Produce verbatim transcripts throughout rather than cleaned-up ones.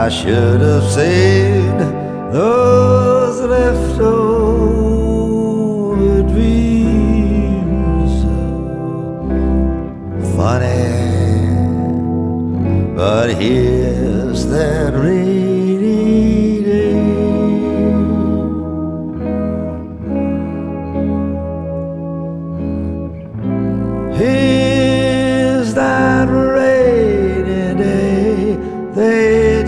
I should have saved those leftover dreams. Funny, but here's that rainy day. Here's that rainy day they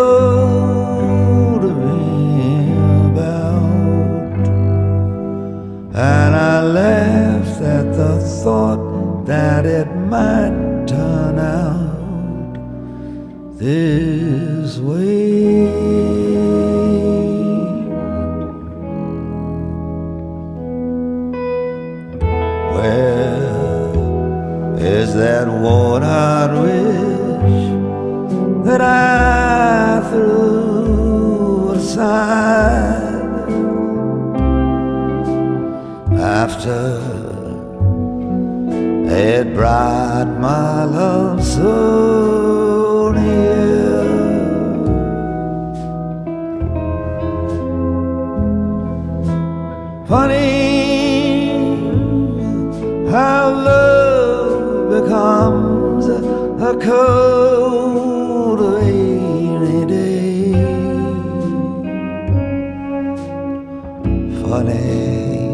told me about, and I laughed at the thought that it might turn out this way. Where is that worn-out wish that I threw aside after it brought my love so near? Funny how love becomes a cold rainy day. Funny,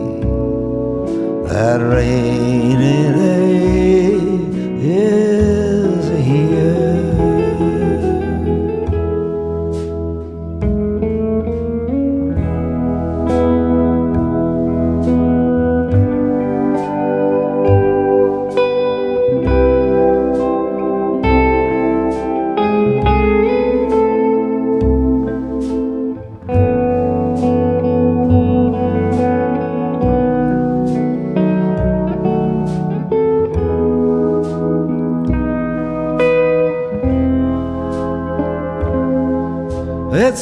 that rainy day is here. It's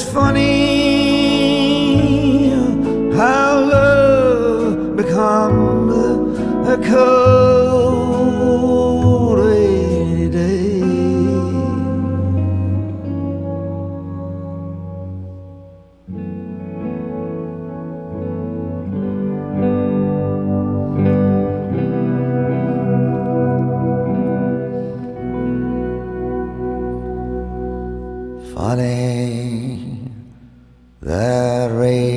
funny how love becomes a cold rainy day. Funny, that rain